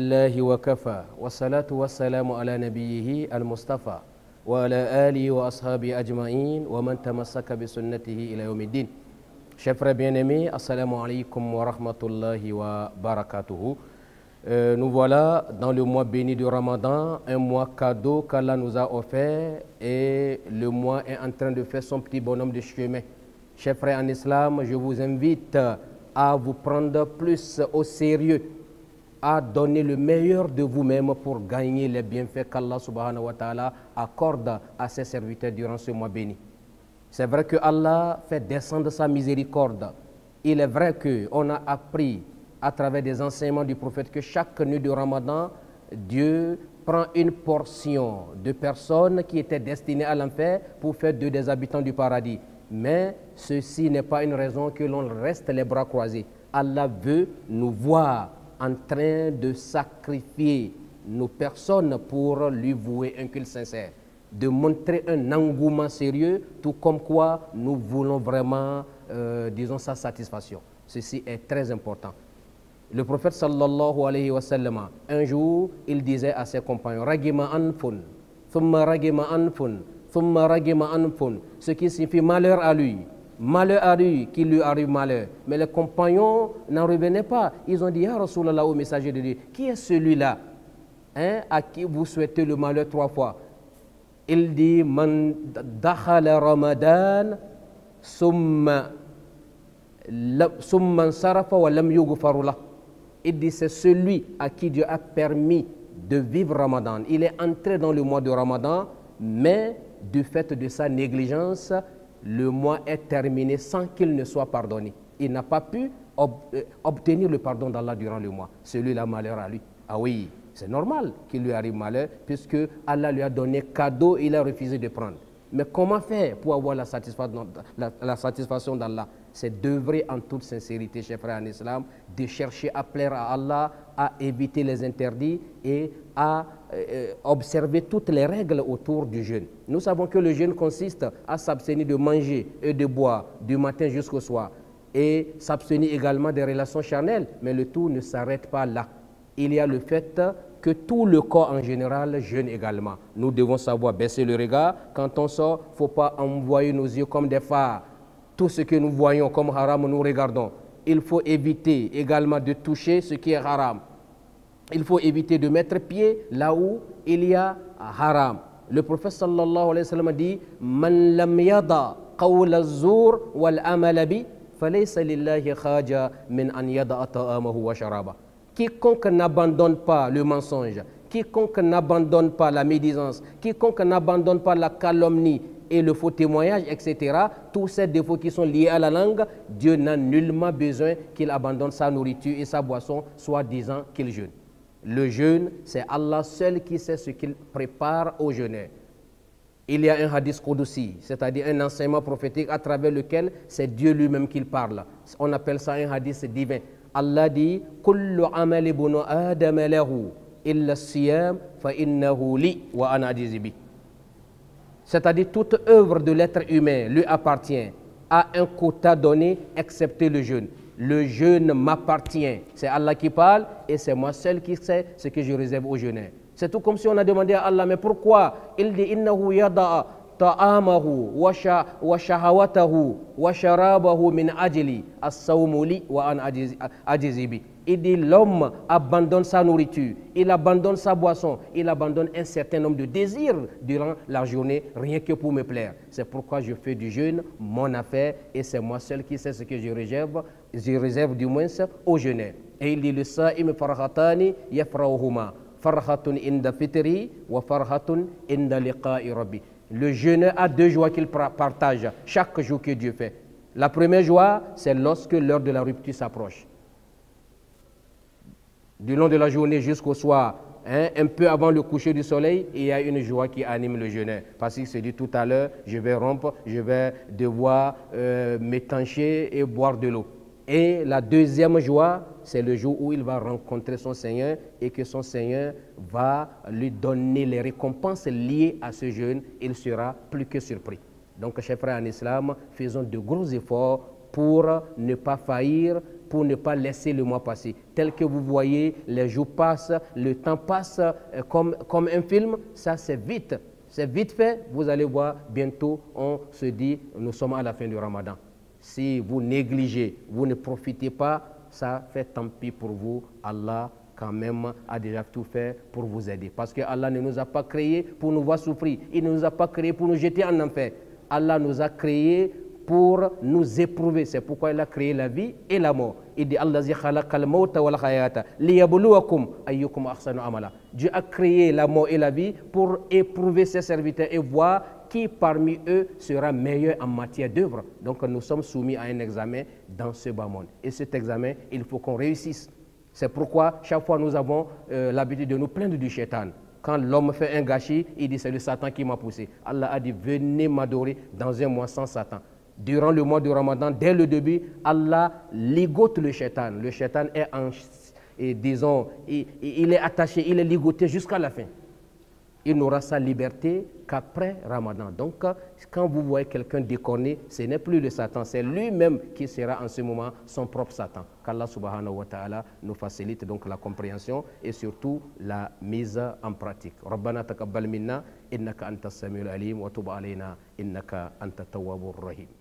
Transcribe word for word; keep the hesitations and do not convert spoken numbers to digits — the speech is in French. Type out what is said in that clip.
لله وكفى والصلاة والسلام على نبيه المصطفى وعلى آله وأصحابه أجمعين ومن تمسك بسنته إلى يوم الدين. Chers frères bien-aimés, assalamu alaikum wa rahmatullahi wa barakatuhu. Euh, nous voilà dans le mois béni du Ramadan, un mois cadeau qu'Allah nous a offert et le mois est en train de faire son petit bonhomme de chemin. Chers frères en islam, je vous invite à vous prendre plus au sérieux, à donner le meilleur de vous-même pour gagner les bienfaits qu'Allah subhanahu wa ta'ala accorde à ses serviteurs durant ce mois béni. C'est vrai que Allah fait descendre sa miséricorde. Il est vrai qu'on a appris à travers des enseignements du prophète que chaque nuit du Ramadan, Dieu prend une portion de personnes qui étaient destinées à l'enfer pour faire d'eux des habitants du paradis. Mais ceci n'est pas une raison que l'on reste les bras croisés. Allah veut nous voir en train de sacrifier nos personnes pour lui vouer un culte sincère, de montrer un engouement sérieux, tout comme quoi nous voulons vraiment, euh, disons, sa satisfaction. Ceci est très important. Le prophète sallallahu alayhi wa sallam, un jour, il disait à ses compagnons, Ragima anfun, thumma ragima anfun, thumma ragima anfun, ce qui signifie malheur à lui. Malheur à lui, qu'il lui arrive malheur. Mais les compagnons n'en revenaient pas. Ils ont dit, Ya Rasulallah, au messager de Dieu, qui est celui-là hein, à qui vous souhaitez le malheur trois fois? Il dit, Man dakhala Ramadan, summa sarafa wa lam yughfarullah. Il dit, c'est celui à qui Dieu a permis de vivre Ramadan. Il est entré dans le mois de Ramadan, mais du fait de sa négligence, le mois est terminé sans qu'il ne soit pardonné. Il n'a pas pu ob obtenir le pardon d'Allah durant le mois. Celui-là, malheur à lui. Ah oui, c'est normal qu'il lui arrive malheur, puisque Allah lui a donné cadeau, il a refusé de prendre. Mais comment faire pour avoir la satisfaction, la, la satisfaction d'Allah? C'est d'œuvrer en toute sincérité, chers frères en islam, de chercher à plaire à Allah, à éviter les interdits et à euh, observer toutes les règles autour du jeûne. Nous savons que le jeûne consiste à s'abstenir de manger et de boire du matin jusqu'au soir et s'abstenir également des relations charnelles, mais le tout ne s'arrête pas là. Il y a le fait que tout le corps en général jeûne également. Nous devons savoir baisser le regard. Quand on sort, il ne faut pas envoyer nos yeux comme des phares. Tout ce que nous voyons comme haram, nous regardons. Il faut éviter également de toucher ce qui est haram. Il faut éviter de mettre pied là où il y a haram. Le prophète sallallahu alayhi wa sallam dit Man lam yada qawla az-zur wal amala bi falaysa lillahi khaja min an yada ta'amahu wa sharaba. Quiconque n'abandonne pas le mensonge, quiconque n'abandonne pas la médisance, quiconque n'abandonne pas la calomnie et le faux témoignage, et cetera, tous ces défauts qui sont liés à la langue, Dieu n'a nullement besoin qu'il abandonne sa nourriture et sa boisson, soit disant qu'il jeûne. Le jeûne, c'est Allah seul qui sait ce qu'il prépare aux jeûneurs. Il y a un hadith qudsi, c'est-à-dire un enseignement prophétique à travers lequel c'est Dieu lui-même qui parle. On appelle ça un hadith divin. Allah dit Kullu amali bunu adam lahu illa siyam fa innahu li wa ana ajizi bi. C'est-à-dire toute œuvre de l'être humain lui appartient à un quota donné excepté le jeûne. Le jeûne m'appartient. C'est Allah qui parle et c'est moi seul qui sais ce que je réserve aux jeûneurs. C'est tout comme si on a demandé à Allah, mais pourquoi? Il dit innahu yada'a ta'amahu wa shahawatahu wa sharabahu min ajli as-sawmu li wa an ajizi bi. Il dit l'homme abandonne sa nourriture, il abandonne sa boisson, il abandonne un certain nombre de désirs durant la journée, rien que pour me plaire. C'est pourquoi je fais du jeûne mon affaire et c'est moi seul qui sais ce que je réserve, je réserve du moins aux jeûneurs. Et il dit le sa'im farhatani yafrahuma farhatun inda fitri wa farhatun inda liqa'i rabbi. Le jeûneur a deux joies qu'il partage chaque jour que Dieu fait. La première joie, c'est lorsque l'heure de la rupture s'approche. Du long de la journée jusqu'au soir, hein, un peu avant le coucher du soleil, il y a une joie qui anime le jeûneur. Parce qu'il se dit tout à l'heure, je vais rompre, je vais devoir euh, m'étancher et boire de l'eau. Et la deuxième joie, c'est le jour où il va rencontrer son Seigneur et que son Seigneur va lui donner les récompenses liées à ce jeûne. Il sera plus que surpris. Donc, chers frères en islam, faisons de gros efforts pour ne pas faillir pour ne pas laisser le mois passer. Tel que vous voyez, les jours passent, le temps passe euh, comme, comme un film, ça c'est vite. C'est vite fait, vous allez voir, bientôt on se dit, nous sommes à la fin du Ramadan. Si vous négligez, vous ne profitez pas, ça fait tant pis pour vous. Allah quand même a déjà tout fait pour vous aider. Parce que Allah ne nous a pas créés pour nous voir souffrir. Il ne nous a pas créés pour nous jeter en enfer. Allah nous a créés pour nous éprouver. C'est pourquoi il a créé la vie et la mort. Il dit Allazi khalaqal mauta wal hayata liyabluwakum ayyukum ahsanu amala. Dieu a créé la mort et la vie pour éprouver ses serviteurs et voir qui parmi eux sera meilleur en matière d'œuvre. Donc nous sommes soumis à un examen dans ce bas monde. Et cet examen, il faut qu'on réussisse. C'est pourquoi chaque fois nous avons euh, l'habitude de nous plaindre du shaitan. Quand l'homme fait un gâchis, il dit c'est le Satan qui m'a poussé. Allah a dit venez m'adorer dans un mois sans Satan. Durant le mois du Ramadan, dès le début, Allah ligote le shaitan. Le shaitan est en, et disons, il, il est attaché, il est ligoté jusqu'à la fin. Il n'aura sa liberté qu'après Ramadan. Donc, quand vous voyez quelqu'un décorné, ce n'est plus le Satan, c'est lui-même qui sera en ce moment son propre Satan. Qu'Allah subhanahu wa ta'ala nous facilite donc la compréhension et surtout la mise en pratique. Rabbana taqabbal minna innaka antas samiul alim wa tub alayna innaka antat tawwabur rahim.